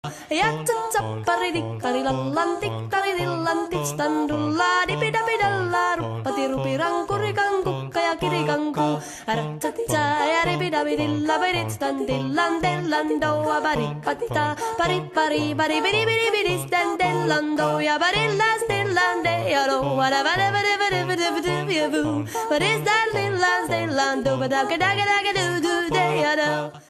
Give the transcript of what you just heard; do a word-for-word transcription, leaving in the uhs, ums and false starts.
Jatsa paridi-karilallantik, taridillantik, standulla dipidapidalla, ruppati rupirankurikang kukka ja kirikanku. Ratsatsa ja ripidapidilla pedit, standillandellandou ja paripatita, paripari, paripidipidipidi, standellando ja parilla stillande ja lo. What is that little land, stillando, but I can do do do do.